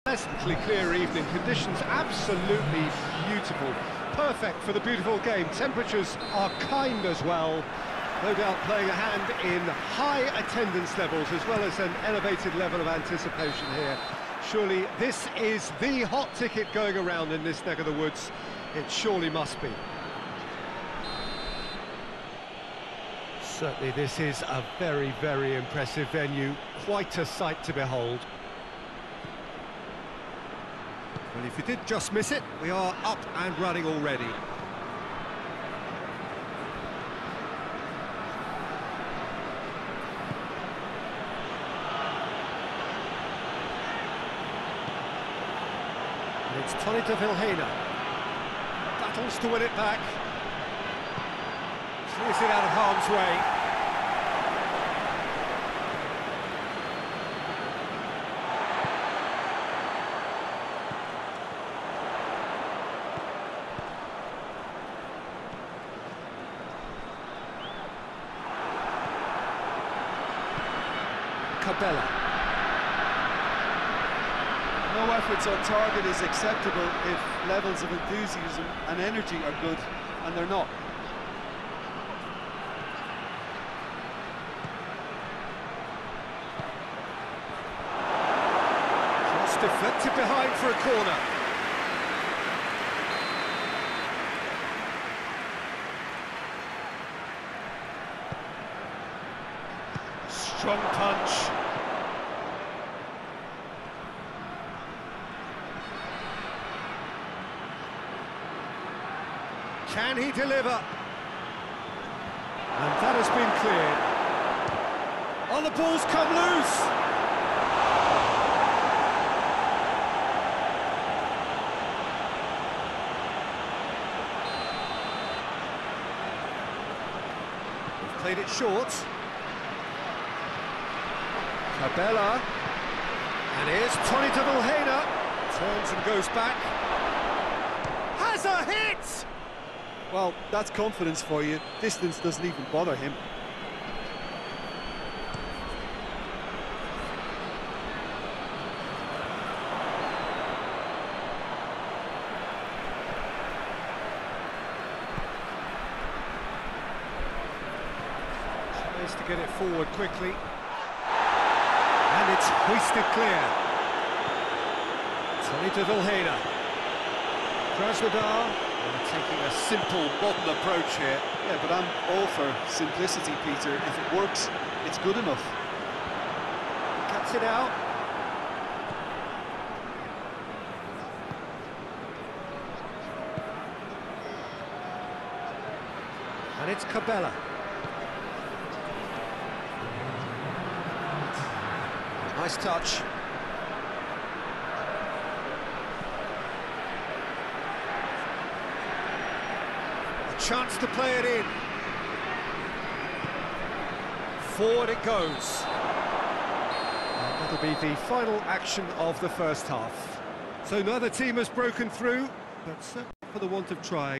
Pleasantly clear evening, conditions absolutely beautiful, perfect for the beautiful game. Temperatures are kind as well, no doubt playing a hand in high attendance levels as well as an elevated level of anticipation here. Surely this is the hot ticket going around in this neck of the woods. It surely must be. Certainly this is a very, very impressive venue, quite a sight to behold. Well, if you did just miss it, we are up and running already. And it's Tony de Vilhena. Battles to win it back. Clears it out of harm's way. Cabella. No efforts on target is acceptable if levels of enthusiasm and energy are good, and they're not. Cross deflected behind for a corner. Strong punch. Can he deliver? And that has been cleared. Oh, the ball's come loose! They've played it short. Cabella, and here's Tony de Vilhena, turns and goes back, has a hit! Well, that's confidence for you. Distance doesn't even bother him. Tries to get it forward quickly. And it's hoisted clear. Tony de Vilhena. Krasnodar taking a simple, modern approach here. Yeah, but I'm all for simplicity, Peter. If it works, it's good enough. Cuts it out. And it's Cabella. Nice touch. A chance to play it in. Forward it goes. And that'll be the final action of the first half. So neither team has broken through, but certainly for the want of trying.